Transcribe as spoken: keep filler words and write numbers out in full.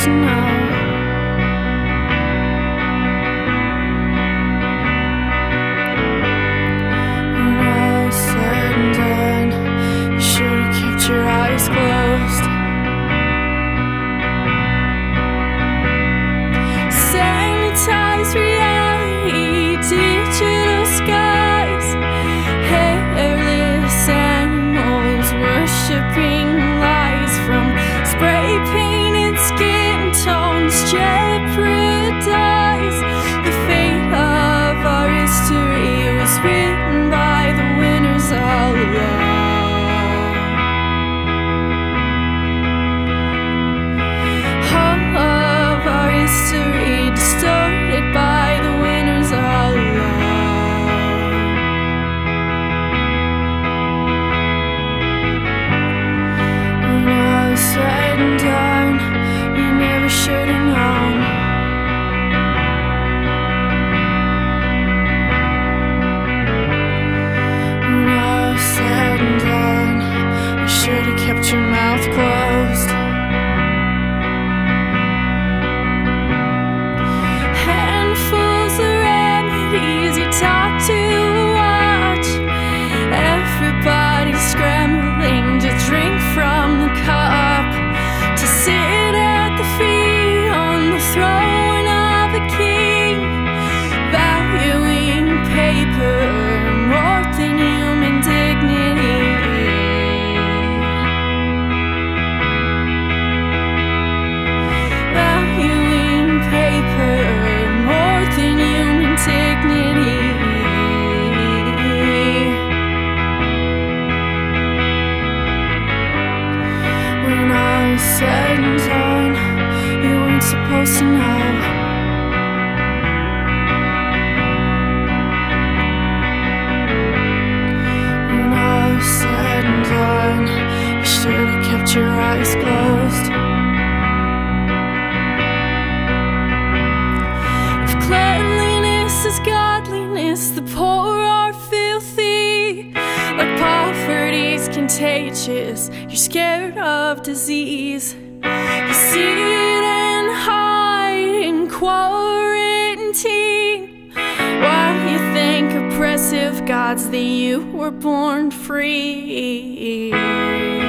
to know. When all is said and done, you should have kept your eyes closed. Sanitize reality, digital skies, hairless animals worshipping lies. From spray painted skin tones jeopardize the fate of our history was written by the winners all along. All of our history distorted by the winners all along. When all is said and done, you never should have known. When all is said and done, you should have kept your mouth closed. Handfuls of remedies you taught to watch. Everybody scrambling to drink from the cup, to sit at the feet on the throne of a king, valuing paper more than human dignity. Valuing paper more than human dignity. When all is said and done, you weren't supposed to know. When all is said and done, you should have kept your eyes closed. If cleanliness is godliness, the poor are filthy. Like poverty's contagious, you're scared of disease. You sit and hide in quarantine while you thank oppressive gods that you were born free.